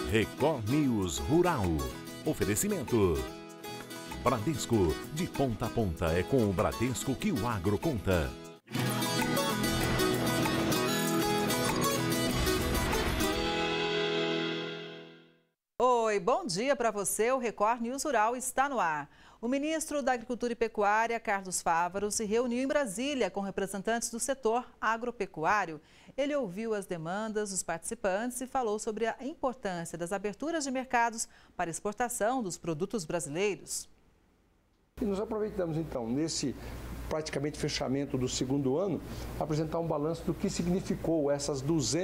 Record News Rural. Oferecimento. Bradesco, de ponta a ponta é com o Bradesco que o agro conta. Oi, bom dia para você. O Record News Rural está no ar. O ministro da Agricultura e Pecuária, Carlos Fávaro, se reuniu em Brasília com representantes do setor agropecuário. Ele ouviu as demandas dos participantes e falou sobre a importância das aberturas de mercados para exportação dos produtos brasileiros. E nós aproveitamos então, nesse praticamente fechamento do segundo ano, apresentar um balanço do que significou essas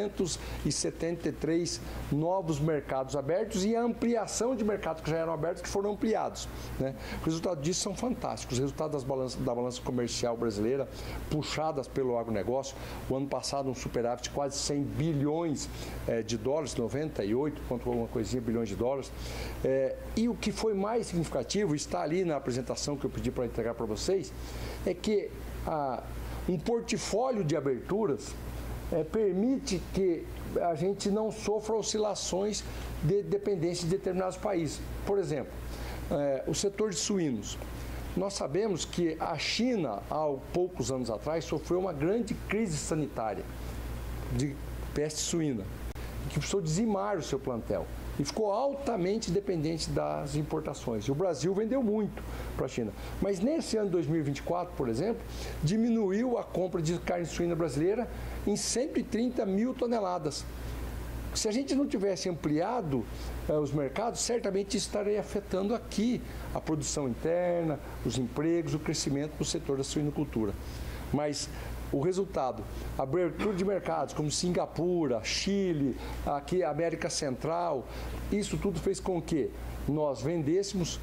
273 novos mercados abertos e a ampliação de mercados que já eram abertos, que foram ampliados, né? Os resultados disso são fantásticos. Os resultados da balança comercial brasileira, puxadas pelo agronegócio, o ano passado um superávit de quase 100 bilhões de dólares, 98, ponto alguma coisinha, bilhões de dólares. E o que foi mais significativo, está ali na apresentação que eu pedi para entregar para vocês, é que um portfólio de aberturas permite que a gente não sofra oscilações de dependência de determinados países. Por exemplo, o setor de suínos. Nós sabemos que a China, há poucos anos atrás, sofreu uma grande crise sanitária de peste suína, que precisou dizimar o seu plantel e ficou altamente dependente das importações. E o Brasil vendeu muito para a China. Mas nesse ano de 2024, por exemplo, diminuiu a compra de carne suína brasileira em 130 mil toneladas. Se a gente não tivesse ampliado os mercados, certamente isso estaria afetando aqui a produção interna, os empregos, o crescimento do setor da suinocultura. Mas o resultado, abertura de mercados como Singapura, Chile, aqui América Central, isso tudo fez com que nós vendêssemos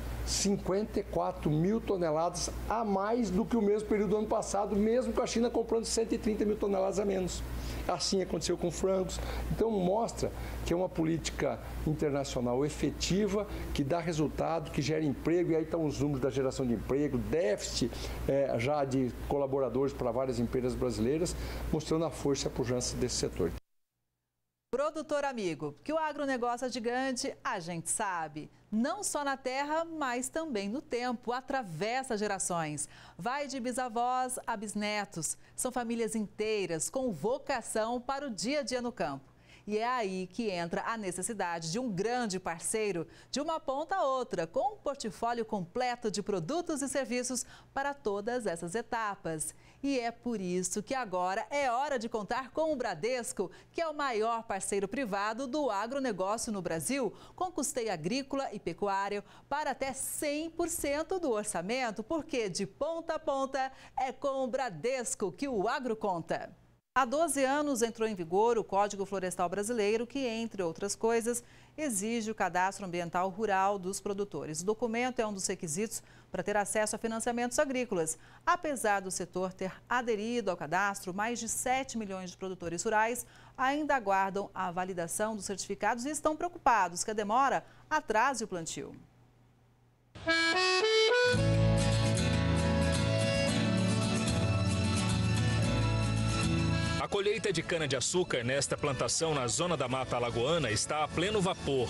54 mil toneladas a mais do que o mesmo período do ano passado, mesmo com a China comprando 130 mil toneladas a menos. Assim aconteceu com frangos. Então mostra que é uma política internacional efetiva, que dá resultado, que gera emprego, e aí estão os números da geração de emprego, déficit já de colaboradores para várias empresas brasileiras, mostrando a força e a pujança desse setor. Produtor amigo, que o agronegócio é gigante, a gente sabe. Não só na terra, mas também no tempo, atravessa gerações. Vai de bisavós a bisnetos. São famílias inteiras com vocação para o dia a dia no campo. E é aí que entra a necessidade de um grande parceiro, de uma ponta a outra, com um portfólio completo de produtos e serviços para todas essas etapas. E é por isso que agora é hora de contar com o Bradesco, que é o maior parceiro privado do agronegócio no Brasil, com custeio agrícola e pecuário para até 100% do orçamento, porque de ponta a ponta é com o Bradesco que o agro conta. Há 12 anos entrou em vigor o Código Florestal Brasileiro, que, entre outras coisas, exige o cadastro ambiental rural dos produtores. O documento é um dos requisitos para ter acesso a financiamentos agrícolas. Apesar do setor ter aderido ao cadastro, mais de 7 milhões de produtores rurais ainda aguardam a validação dos certificados e estão preocupados que a demora atrase o plantio. A colheita de cana-de-açúcar nesta plantação na zona da Mata Alagoana está a pleno vapor.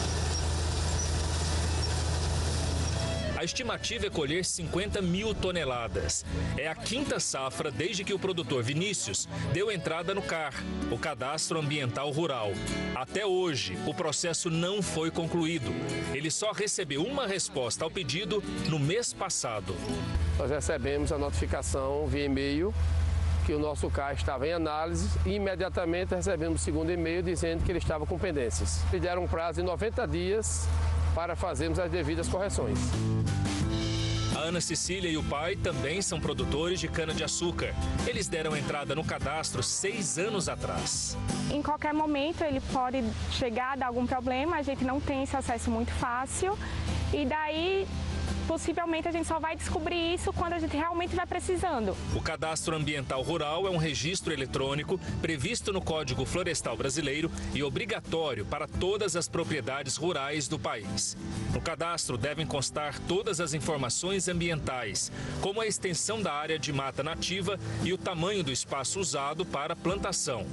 A estimativa é colher 50 mil toneladas. É a quinta safra desde que o produtor Vinícius deu entrada no CAR, o Cadastro Ambiental Rural. Até hoje, o processo não foi concluído. Ele só recebeu uma resposta ao pedido no mês passado. Nós recebemos a notificação via e-mail que o nosso CAR estava em análise e imediatamente recebemos o segundo e-mail dizendo que ele estava com pendências. E deram um prazo de 90 dias para fazermos as devidas correções. A Ana Cecília e o pai também são produtores de cana-de-açúcar. Eles deram entrada no cadastro 6 anos atrás. Em qualquer momento ele pode chegar a dar algum problema, a gente não tem esse acesso muito fácil e daí possivelmente a gente só vai descobrir isso quando a gente realmente vai precisando. O Cadastro Ambiental Rural é um registro eletrônico previsto no Código Florestal Brasileiro e obrigatório para todas as propriedades rurais do país. No cadastro devem constar todas as informações ambientais, como a extensão da área de mata nativa e o tamanho do espaço usado para plantação.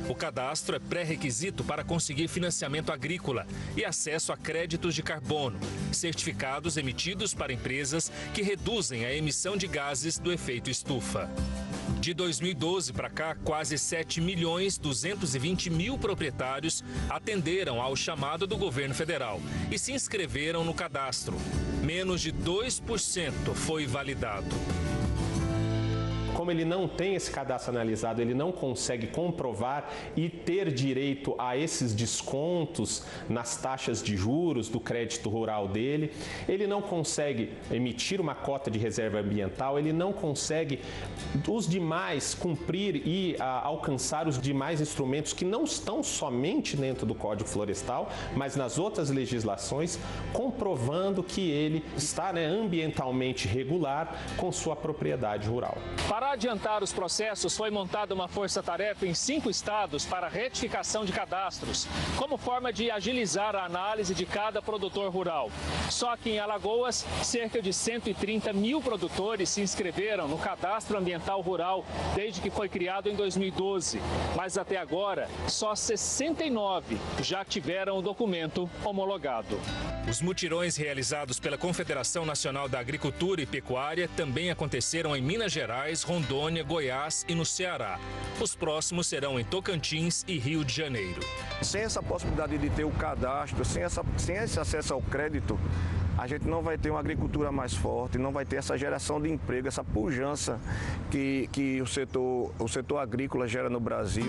O cadastro é pré-requisito para conseguir financiamento agrícola e acesso a créditos de carbono, certificados emitidos para empresas que reduzem a emissão de gases do efeito estufa. De 2012 para cá, quase 7.220.000 proprietários atenderam ao chamado do governo federal e se inscreveram no cadastro. Menos de 2% foi validado. Como ele não tem esse cadastro analisado, ele não consegue comprovar e ter direito a esses descontos nas taxas de juros do crédito rural dele, ele não consegue emitir uma cota de reserva ambiental, ele não consegue os demais cumprir e alcançar os demais instrumentos que não estão somente dentro do Código Florestal, mas nas outras legislações, comprovando que ele está ambientalmente regular com sua propriedade rural. Para adiantar os processos, foi montada uma força-tarefa em 5 estados para retificação de cadastros, como forma de agilizar a análise de cada produtor rural. Só que em Alagoas, cerca de 130.000 produtores se inscreveram no Cadastro Ambiental Rural desde que foi criado em 2012. Mas até agora, só 69 já tiveram o documento homologado. Os mutirões realizados pela Confederação Nacional da Agricultura e Pecuária também aconteceram em Minas Gerais, Rondônia, Goiás e no Ceará. Os próximos serão em Tocantins e Rio de Janeiro. Sem essa possibilidade de ter o cadastro, sem esse acesso ao crédito, a gente não vai ter uma agricultura mais forte, não vai ter essa geração de emprego, essa pujança que o setor agrícola gera no Brasil.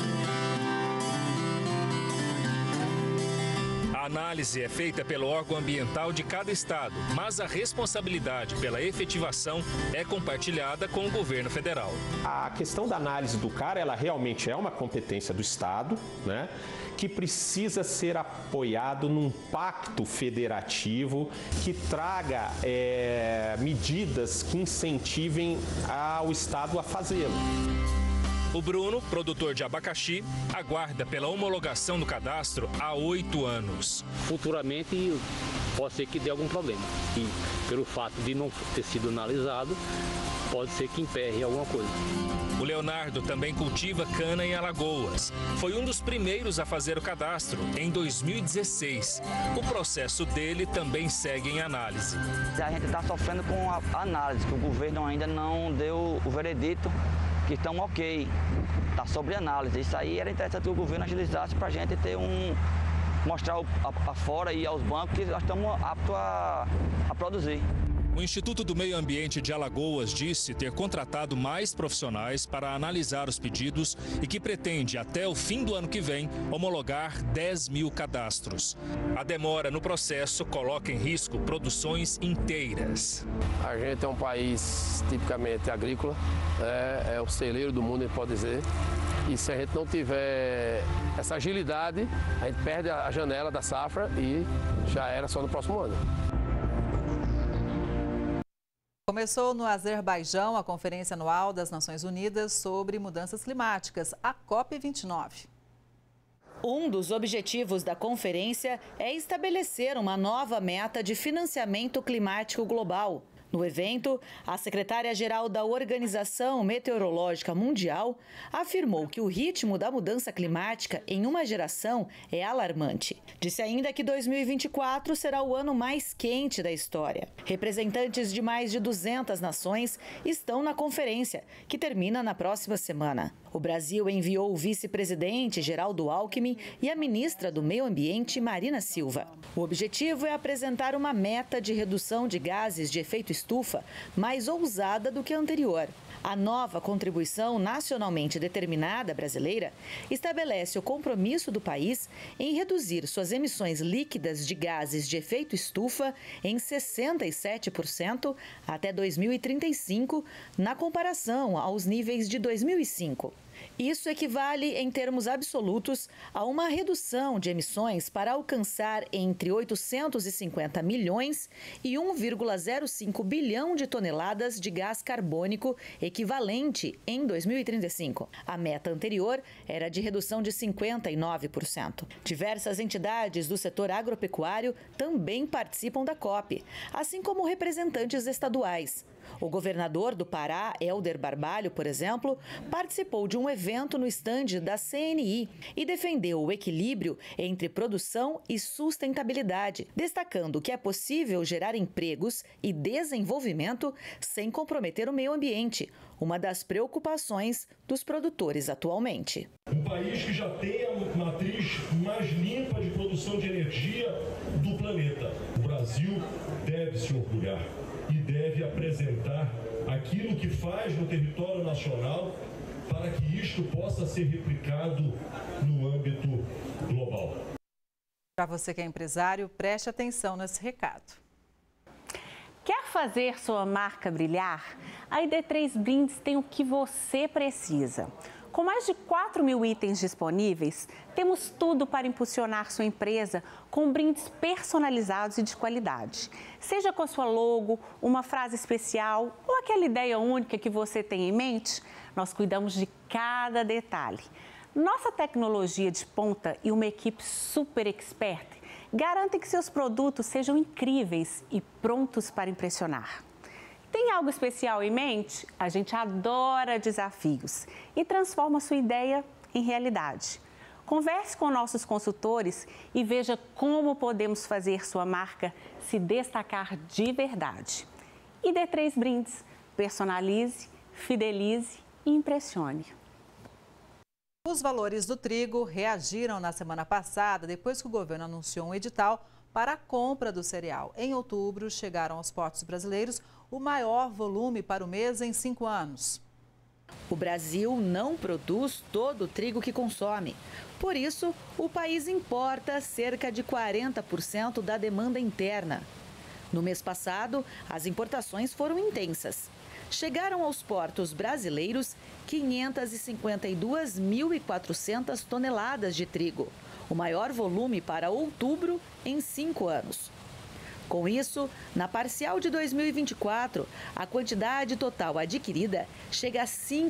A análise é feita pelo órgão ambiental de cada estado, mas a responsabilidade pela efetivação é compartilhada com o governo federal. A questão da análise do CAR, ela realmente é uma competência do estado, que precisa ser apoiado num pacto federativo que traga medidas que incentivem o estado a fazê-lo. O Bruno, produtor de abacaxi, aguarda pela homologação do cadastro há 8 anos. Futuramente pode ser que dê algum problema. E pelo fato de não ter sido analisado, pode ser que emperre alguma coisa. O Leonardo também cultiva cana em Alagoas. Foi um dos primeiros a fazer o cadastro, em 2016. O processo dele também segue em análise. A gente está sofrendo com a análise, que o governo ainda não deu o veredito, que estão ok, está sobre análise. Isso aí era interessante que o governo agilizasse para a gente ter mostrar afora e aos bancos que nós estamos aptos a produzir. O Instituto do Meio Ambiente de Alagoas disse ter contratado mais profissionais para analisar os pedidos e que pretende, até o fim do ano que vem, homologar 10.000 cadastros. A demora no processo coloca em risco produções inteiras. A gente é um país tipicamente agrícola, é o celeiro do mundo, a gente pode dizer. E se a gente não tiver essa agilidade, a gente perde a janela da safra e já era só no próximo ano. Começou no Azerbaijão a Conferência Anual das Nações Unidas sobre Mudanças Climáticas, a COP29. Um dos objetivos da conferência é estabelecer uma nova meta de financiamento climático global. No evento, a secretária-geral da Organização Meteorológica Mundial afirmou que o ritmo da mudança climática em uma geração é alarmante. Disse ainda que 2024 será o ano mais quente da história. Representantes de mais de 200 nações estão na conferência, que termina na próxima semana. O Brasil enviou o vice-presidente Geraldo Alckmin e a ministra do Meio Ambiente, Marina Silva. O objetivo é apresentar uma meta de redução de gases de efeito estufa mais ousada do que a anterior. A nova contribuição nacionalmente determinada brasileira estabelece o compromisso do país em reduzir suas emissões líquidas de gases de efeito estufa em 67% até 2035, na comparação aos níveis de 2005. Isso equivale, em termos absolutos, a uma redução de emissões para alcançar entre 850 milhões e 1,05 bilhão de toneladas de gás carbônico equivalente em 2035. A meta anterior era de redução de 59%. Diversas entidades do setor agropecuário também participam da COP, assim como representantes estaduais. O governador do Pará, Helder Barbalho, por exemplo, participou de um evento no estande da CNI e defendeu o equilíbrio entre produção e sustentabilidade, destacando que é possível gerar empregos e desenvolvimento sem comprometer o meio ambiente, uma das preocupações dos produtores atualmente. Um país que já tem a matriz mais limpa de produção de energia do planeta. O Brasil deve se orgulhar e deve apresentar aquilo que faz no território nacional para que isto possa ser replicado no âmbito global. Para você que é empresário, preste atenção nesse recado. Quer fazer sua marca brilhar? A ID3 Brindes tem o que você precisa. Com mais de 4.000 itens disponíveis, temos tudo para impulsionar sua empresa com brindes personalizados e de qualidade. Seja com sua logo, uma frase especial ou aquela ideia única que você tem em mente, nós cuidamos de cada detalhe. Nossa tecnologia de ponta e uma equipe super expert garantem que seus produtos sejam incríveis e prontos para impressionar. Tem algo especial em mente? A gente adora desafios e transforma sua ideia em realidade. Converse com nossos consultores e veja como podemos fazer sua marca se destacar de verdade. ID3 Brindes. Personalize, fidelize e impressione. Os valores do trigo reagiram na semana passada, depois que o governo anunciou um edital para a compra do cereal. Em outubro, chegaram aos portos brasileiros o maior volume para o mês em 5 anos. O Brasil não produz todo o trigo que consome. Por isso, o país importa cerca de 40% da demanda interna. No mês passado, as importações foram intensas. Chegaram aos portos brasileiros 552.400 toneladas de trigo, o maior volume para outubro em 5 anos. Com isso, na parcial de 2024, a quantidade total adquirida chega a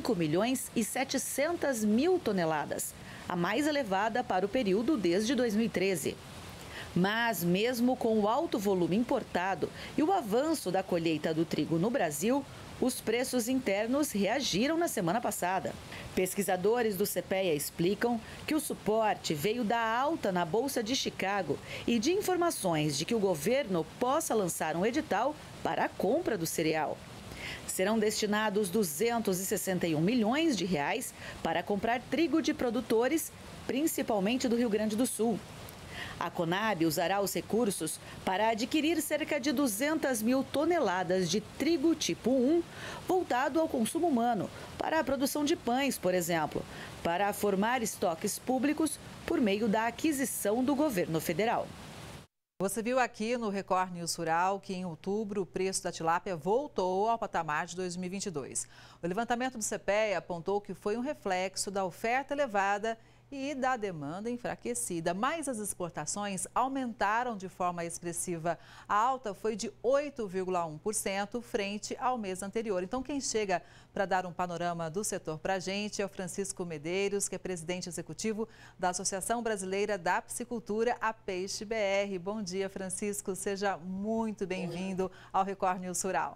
5.700.000 toneladas, a mais elevada para o período desde 2013. Mas, mesmo com o alto volume importado e o avanço da colheita do trigo no Brasil, os preços internos reagiram na semana passada. Pesquisadores do CPEA explicam que o suporte veio da alta na Bolsa de Chicago e de informações de que o governo possa lançar um edital para a compra do cereal. Serão destinados 261 milhões de reais para comprar trigo de produtores, principalmente do Rio Grande do Sul. A Conab usará os recursos para adquirir cerca de 200.000 toneladas de trigo tipo 1, voltado ao consumo humano, para a produção de pães, por exemplo, para formar estoques públicos por meio da aquisição do governo federal. Você viu aqui no Record News Rural que em outubro o preço da tilápia voltou ao patamar de 2022. O levantamento do CPEA apontou que foi um reflexo da oferta elevada e da demanda enfraquecida, mas as exportações aumentaram de forma expressiva. A alta foi de 8,1% frente ao mês anterior. Então, quem chega para dar um panorama do setor para a gente é o Francisco Medeiros, que é presidente executivo da Associação Brasileira da Piscicultura, a Peixe BR. Bom dia, Francisco. Seja muito bem-vindo ao Record News Rural.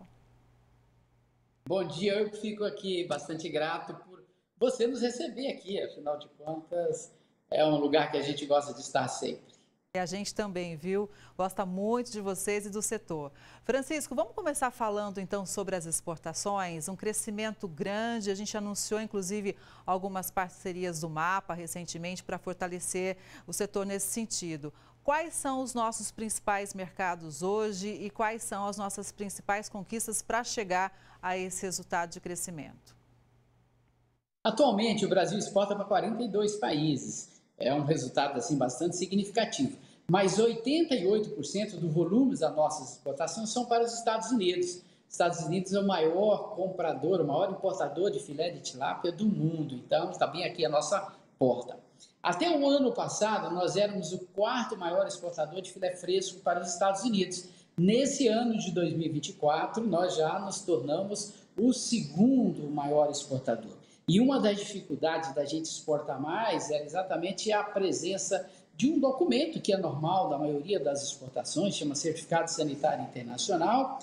Bom dia, eu fico aqui bastante grato por você nos receber aqui, afinal de contas, é um lugar que a gente gosta de estar sempre. E a gente também, viu? Gosta muito de vocês e do setor. Francisco, vamos começar falando então sobre as exportações, um crescimento grande. A gente anunciou inclusive algumas parcerias do MAPA recentemente para fortalecer o setor nesse sentido. Quais são os nossos principais mercados hoje e quais são as nossas principais conquistas para chegar a esse resultado de crescimento? Atualmente, o Brasil exporta para 42 países. É um resultado assim, bastante significativo. Mas 88% do volume das nossas exportações são para os Estados Unidos. Os Estados Unidos é o maior comprador, o maior importador de filé de tilápia do mundo. Então, está bem aqui a nossa porta. Até o ano passado, nós éramos o 4º maior exportador de filé fresco para os Estados Unidos. Nesse ano de 2024, nós já nos tornamos o 2º maior exportador. E uma das dificuldades da gente exportar mais era exatamente a presença de um documento que é normal da maioria das exportações, chama Certificado Sanitário Internacional,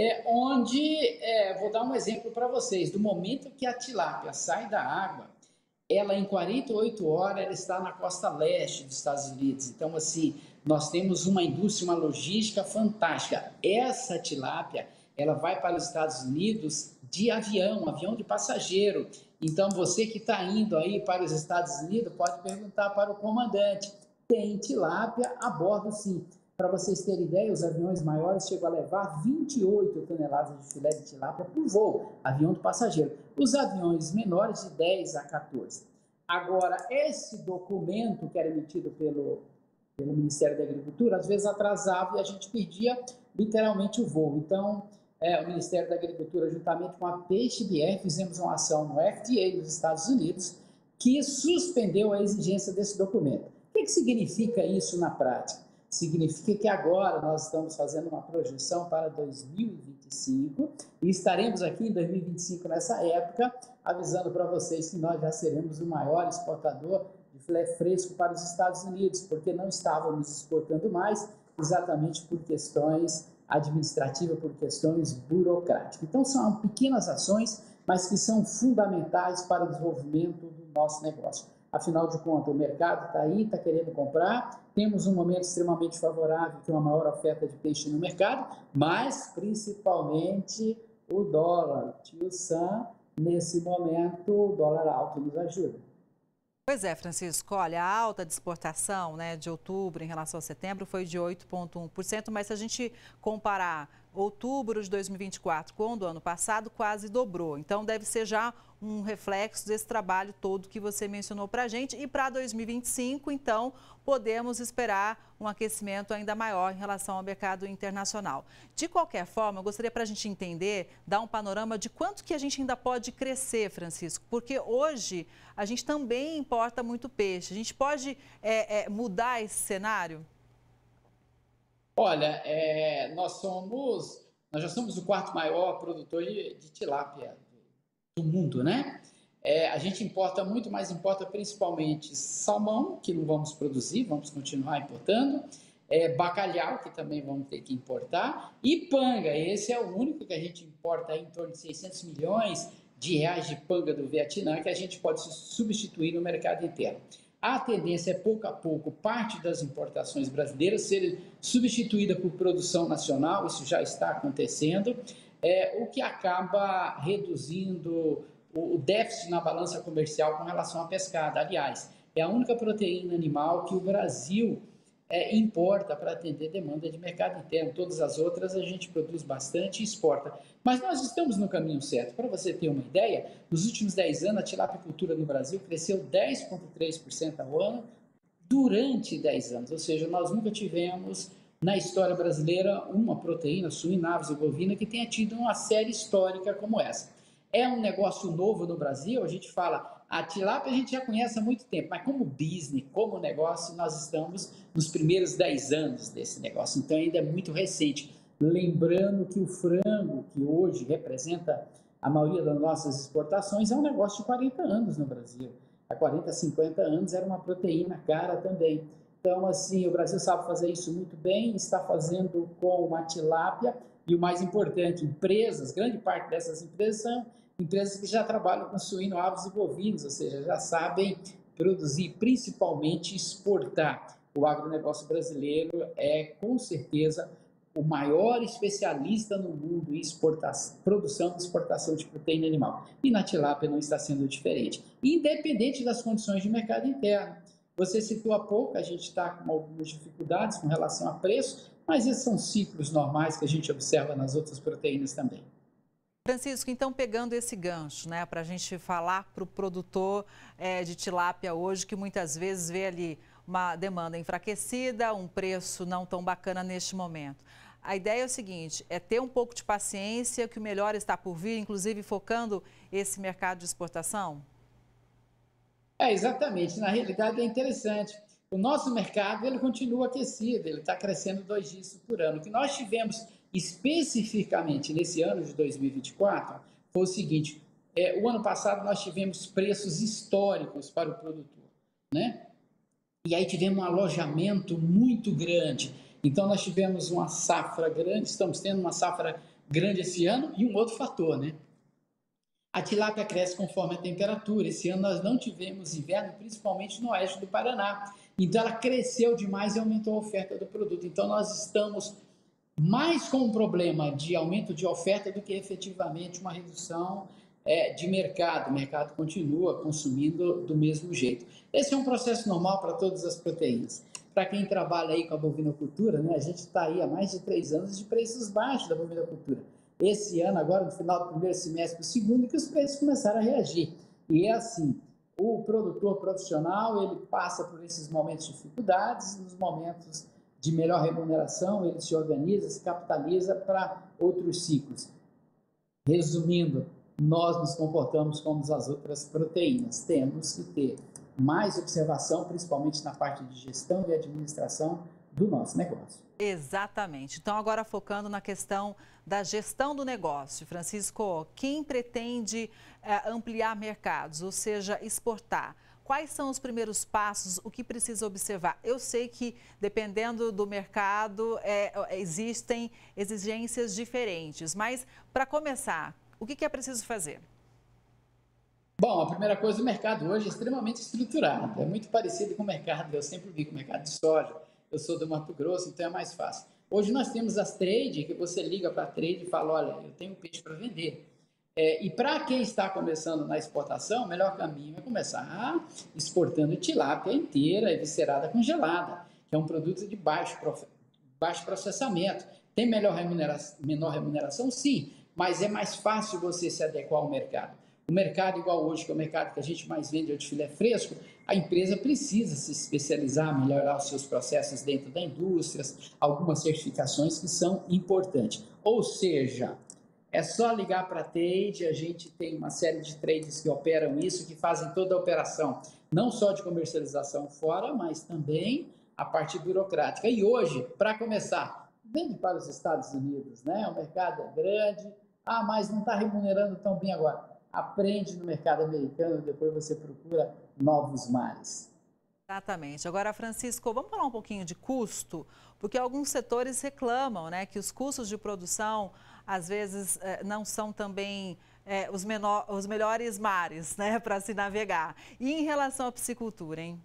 onde, vou dar um exemplo para vocês, do momento que a tilápia sai da água, ela em 48 horas ela está na costa leste dos Estados Unidos. Então, assim, nós temos uma indústria, uma logística fantástica. Essa tilápia, ela vai para os Estados Unidos de avião de passageiro. Então, você que está indo aí para os Estados Unidos, pode perguntar para o comandante. Tem tilápia a bordo, sim. Para vocês terem ideia, os aviões maiores chegam a levar 28 toneladas de filé de tilápia por voo, avião de passageiro. Os aviões menores de 10 a 14. Agora, esse documento que era emitido pelo Ministério da Agricultura, às vezes atrasava e a gente perdia literalmente o voo. Então, o Ministério da Agricultura, juntamente com a PHBR, fizemos uma ação no FDA dos Estados Unidos que suspendeu a exigência desse documento. O que significa isso na prática? Significa que agora nós estamos fazendo uma projeção para 2025 e estaremos aqui em 2025 nessa época, avisando para vocês que nós já seremos o maior exportador de filé fresco para os Estados Unidos, porque não estávamos exportando mais, exatamente por questões administrativas, por questões burocráticas. Então são pequenas ações, mas que são fundamentais para o desenvolvimento do nosso negócio. Afinal de contas, o mercado está aí, está querendo comprar, temos um momento extremamente favorável, que é uma maior oferta de peixe no mercado, mas principalmente o dólar. Tio Sam, nesse momento, o dólar alto nos ajuda. Pois é, Francisco, olha, a alta de exportação, né, de outubro em relação a setembro foi de 8,1%, mas se a gente comparar outubro de 2024 com o do ano passado, quase dobrou. Então, deve ser já um reflexo desse trabalho todo que você mencionou para a gente. E para 2025, então, podemos esperar um aquecimento ainda maior em relação ao mercado internacional. De qualquer forma, eu gostaria para a gente entender, dar um panorama de quanto que a gente ainda pode crescer, Francisco, porque hoje a gente também importa muito peixe. A gente pode mudar esse cenário? Olha, nós já somos o quarto maior produtor de tilápia do mundo, né? A gente importa muito, mas importa principalmente salmão, que não vamos produzir, vamos continuar importando, bacalhau, que também vamos ter que importar, e panga. Esse é o único que a gente importa em torno de 600 milhões de reais de panga do Vietnã, que a gente pode substituir no mercado interno. A tendência é, pouco a pouco, parte das importações brasileiras serem substituídas por produção nacional, isso já está acontecendo, o que acaba reduzindo o déficit na balança comercial com relação à pescada. Aliás, é a única proteína animal que o Brasil importa para atender demanda de mercado interno. Todas as outras a gente produz bastante e exporta. Mas nós estamos no caminho certo. Para você ter uma ideia, nos últimos 10 anos a tilapicultura no Brasil cresceu 10,3% ao ano durante 10 anos. Ou seja, nós nunca tivemos na história brasileira uma proteína suína, aves ou bovina que tenha tido uma série histórica como essa. É um negócio novo no Brasil, a gente fala, a tilápia a gente já conhece há muito tempo, mas como business, como negócio, nós estamos nos primeiros 10 anos desse negócio, então ainda é muito recente. Lembrando que o frango, que hoje representa a maioria das nossas exportações, é um negócio de 40 anos no Brasil. Há 40, 50 anos era uma proteína cara também. Então, assim, o Brasil sabe fazer isso muito bem, está fazendo com uma tilápia, e o mais importante, empresas, grande parte dessas empresas são empresas que já trabalham com suíno, aves e bovinos, ou seja, já sabem produzir, principalmente exportar. O agronegócio brasileiro é, com certeza, o maior especialista no mundo em produção e exportação de proteína animal. E na tilápia não está sendo diferente, independente das condições de mercado interno. Você citou há pouco, a gente está com algumas dificuldades com relação a preço, mas esses são ciclos normais que a gente observa nas outras proteínas também. Francisco, então pegando esse gancho, né, para a gente falar para o produtor de tilápia hoje, que muitas vezes vê ali uma demanda enfraquecida, um preço não tão bacana neste momento. A ideia é o seguinte, é ter um pouco de paciência, que o melhor está por vir, inclusive focando esse mercado de exportação? Exatamente. Na realidade é interessante. O nosso mercado ele continua aquecido, ele está crescendo 2 dígitos por ano. O que nós tivemos especificamente nesse ano de 2024 foi o seguinte, o ano passado nós tivemos preços históricos para o produtor, né? E aí tivemos um alojamento muito grande. Então nós tivemos uma safra grande, estamos tendo uma safra grande esse ano, e um outro fator, né? A tilápia cresce conforme a temperatura. Esse ano nós não tivemos inverno, principalmente no oeste do Paraná. Então ela cresceu demais e aumentou a oferta do produto. Então nós estamos mais com um problema de aumento de oferta do que efetivamente uma redução de mercado. O mercado continua consumindo do mesmo jeito. Esse é um processo normal para todas as proteínas. Para quem trabalha aí com a bovinocultura, né, a gente está aí há mais de 3 anos de preços baixos da bovinocultura. Esse ano, agora, no final do primeiro semestre, do segundo, que os preços começaram a reagir. E é assim, o produtor profissional, ele passa por esses momentos de dificuldades, nos momentos de melhor remuneração, ele se organiza, se capitaliza para outros ciclos. Resumindo, nós nos comportamos como as outras proteínas. Temos que ter mais observação, principalmente na parte de gestão e administração do nosso negócio. Exatamente. Então, agora focando na questão da gestão do negócio. Francisco, quem pretende ampliar mercados, ou seja, exportar, quais são os primeiros passos, o que precisa observar? Eu sei que, dependendo do mercado, existem exigências diferentes, mas, para começar, o que é preciso fazer? Bom, a primeira coisa, o mercado hoje é extremamente estruturado, é muito parecido com o mercado, eu sempre vi com o mercado de soja, eu sou do Mato Grosso, então é mais fácil. Hoje nós temos as trade, que você liga para a trade e fala, olha, eu tenho peixe para vender. E para quem está começando na exportação, o melhor caminho é começar exportando tilápia inteira, eviscerada, congelada, que é um produto de baixo processamento. Tem menor remuneração? Sim, mas é mais fácil você se adequar ao mercado. O mercado, igual hoje, que é o mercado que a gente mais vende de filé fresco, a empresa precisa se especializar, melhorar os seus processos dentro da indústria, algumas certificações que são importantes. Ou seja, é só ligar para a trade, a gente tem uma série de trades que operam isso, que fazem toda a operação, não só de comercialização fora, mas também a parte burocrática. E hoje, para começar, vende para os Estados Unidos, né? O mercado é grande, mas não está remunerando tão bem agora. Aprende no mercado americano, depois você procura novos mares. Exatamente. Agora, Francisco, vamos falar um pouquinho de custo, porque alguns setores reclamam, né, que os custos de produção, às vezes, não são também os melhores mares, né, para se navegar. E em relação à piscicultura, hein?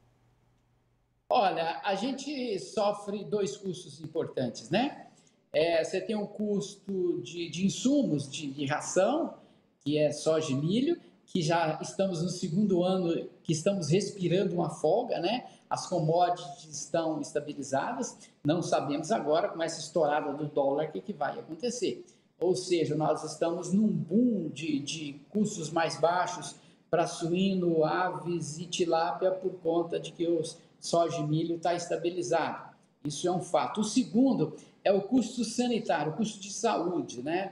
Olha, a gente sofre 2 custos importantes, né? Você tem um custo de insumos, de ração, que é soja e milho, que já estamos no 2º ano que estamos respirando uma folga, né? As commodities estão estabilizadas, não sabemos agora com essa estourada do dólar o que vai acontecer. Ou seja, nós estamos num boom de custos mais baixos para suíno, aves e tilápia por conta de que o soja e milho está estabilizado. Isso é um fato. O segundo é o custo sanitário, o custo de saúde, né?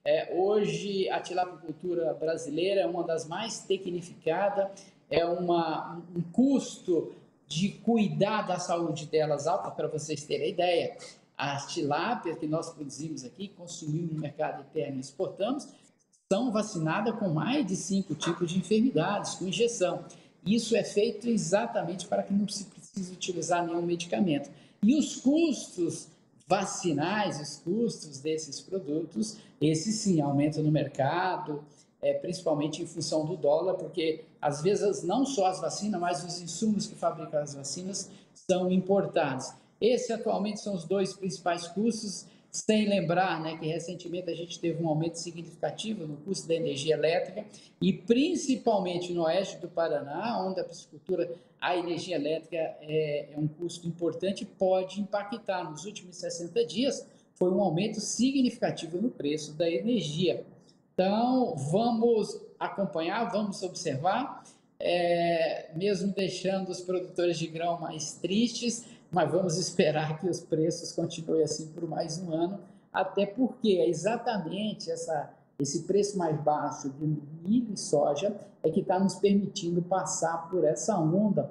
Hoje, a tilapicultura brasileira é uma das mais tecnificadas, é um custo de cuidar da saúde delas alta, para vocês terem ideia. As tilápias que nós produzimos aqui, consumimos no mercado interno e exportamos, são vacinadas com mais de 5 tipos de enfermidades, com injeção. Isso é feito exatamente para que não se precise utilizar nenhum medicamento. E os custos vacinais, os custos desses produtos, esses sim aumentam no mercado, principalmente em função do dólar, porque às vezes não só as vacinas, mas os insumos que fabricam as vacinas são importados. Esses atualmente são os 2 principais custos, sem lembrar, né, que recentemente a gente teve um aumento significativo no custo da energia elétrica e principalmente no oeste do Paraná, onde a piscicultura, a energia elétrica é um custo importante e pode impactar. Nos últimos 60 dias foi um aumento significativo no preço da energia. Então, vamos acompanhar, vamos observar, mesmo deixando os produtores de grão mais tristes, mas vamos esperar que os preços continuem assim por mais um ano, até porque é exatamente esse preço mais baixo de milho e soja é que está nos permitindo passar por essa onda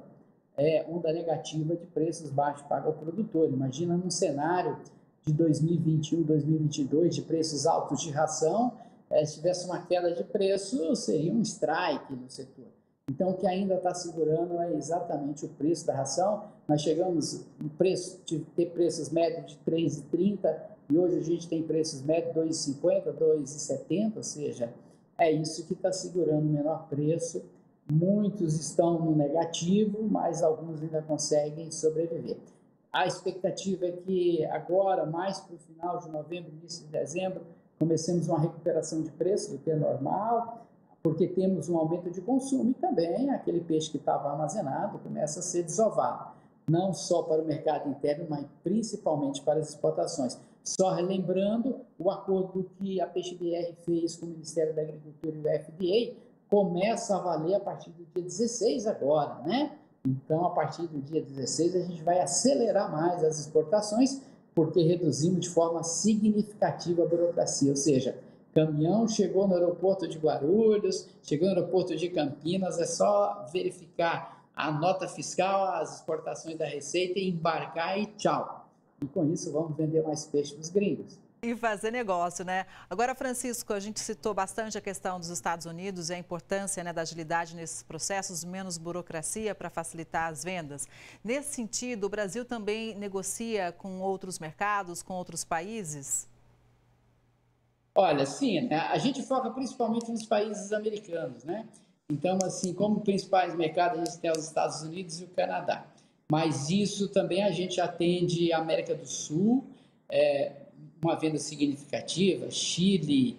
negativa de preços baixos para o produtor. Imagina num cenário de 2021, 2022, de preços altos de ração, se tivesse uma queda de preço, seria um strike no setor. Então, o que ainda está segurando é exatamente o preço da ração. Nós chegamos no preço, de ter preços médios de R$ 3,30 e hoje a gente tem preços médios de R$ 2,50, R$ 2,70, ou seja, é isso que está segurando o menor preço. Muitos estão no negativo, mas alguns ainda conseguem sobreviver. A expectativa é que agora, mais para o final de novembro, início de dezembro, comecemos uma recuperação de preço do que é normal, porque temos um aumento de consumo e também aquele peixe que estava armazenado começa a ser desovado, não só para o mercado interno, mas principalmente para as exportações. Só relembrando, o acordo que a PeixeBR fez com o Ministério da Agricultura e o FDA começa a valer a partir do dia 16 agora, né? Então, a partir do dia 16, a gente vai acelerar mais as exportações, porque reduzimos de forma significativa a burocracia, ou seja, caminhão chegou no aeroporto de Guarulhos, chegou no aeroporto de Campinas, é só verificar a nota fiscal, as exportações da Receita e embarcar e tchau. E com isso vamos vender mais peixe dos gringos. E fazer negócio, né? Agora, Francisco, a gente citou bastante a questão dos Estados Unidos e a importância, né, da agilidade nesses processos, menos burocracia para facilitar as vendas. Nesse sentido, o Brasil também negocia com outros mercados, com outros países? Olha, sim, né? A gente foca principalmente nos países americanos, né? Então, assim, como principais mercados, a gente tem os Estados Unidos e o Canadá. Mas isso também a gente atende a América do Sul, uma venda significativa, Chile,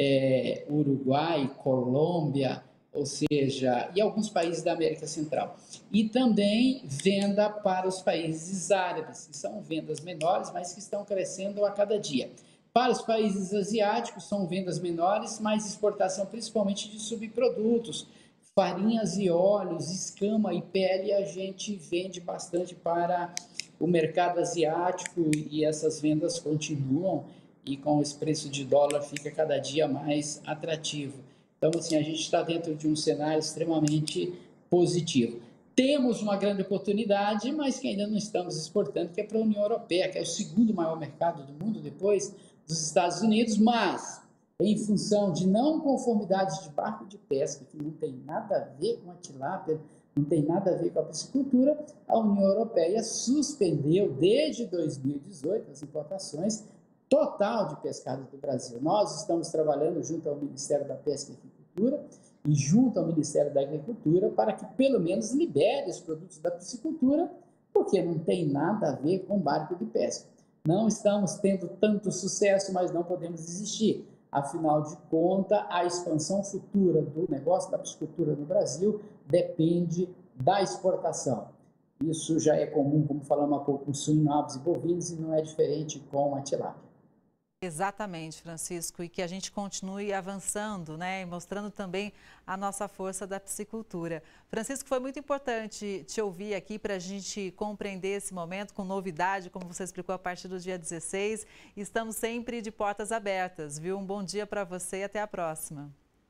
Uruguai, Colômbia, ou seja, e alguns países da América Central. E também venda para os países árabes, que são vendas menores, mas que estão crescendo a cada dia. Para os países asiáticos, são vendas menores, mas exportação principalmente de subprodutos, farinhas e óleos, escama e pele, a gente vende bastante para o mercado asiático e essas vendas continuam e com esse preço de dólar fica cada dia mais atrativo. Então, assim, a gente está dentro de um cenário extremamente positivo. Temos uma grande oportunidade, mas que ainda não estamos exportando, que é para a União Europeia, que é o segundo maior mercado do mundo depois dos Estados Unidos, mas em função de não conformidade de barco de pesca, que não tem nada a ver com a tilápia, não tem nada a ver com a piscicultura, a União Europeia suspendeu desde 2018 as importações total de pescado do Brasil. Nós estamos trabalhando junto ao Ministério da Pesca e Agricultura e junto ao Ministério da Agricultura para que pelo menos libere os produtos da piscicultura, porque não tem nada a ver com barco de pesca. Não estamos tendo tanto sucesso, mas não podemos desistir. Afinal de contas, a expansão futura do negócio da piscicultura no Brasil depende da exportação. Isso já é comum, como falamos há pouco, com suíno, aves e bovinos, e não é diferente com a tilápia. Exatamente, Francisco, e que a gente continue avançando, né, e mostrando também a nossa força da piscicultura. Francisco, foi muito importante te ouvir aqui para a gente compreender esse momento com novidade, como você explicou, a partir do dia 16. Estamos sempre de portas abertas, viu? Um bom dia para você e até a próxima.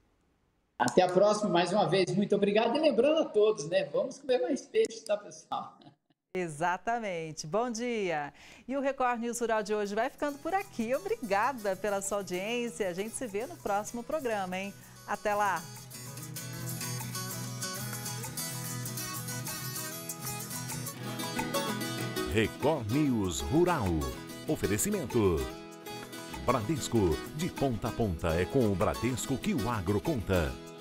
Até a próxima, mais uma vez, muito obrigado. E lembrando a todos, né, vamos comer mais peixe, tá, pessoal? Exatamente. Bom dia. E o Record News Rural de hoje vai ficando por aqui. Obrigada pela sua audiência. A gente se vê no próximo programa, hein? Até lá. Record News Rural. Oferecimento. Bradesco. De ponta a ponta é com o Bradesco que o agro conta.